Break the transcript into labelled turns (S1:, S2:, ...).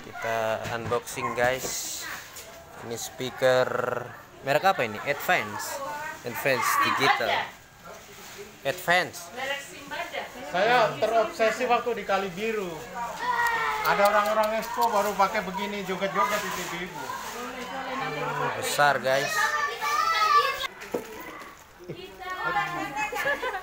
S1: Kita unboxing guys. Ini speaker merek apa ini? Advance Digital. Advance.
S2: Saya terobsesi waktu di Kali Biru. Ada orang-orang expo baru pakai begini joget-joget di ibu-ibu.
S1: Besar guys.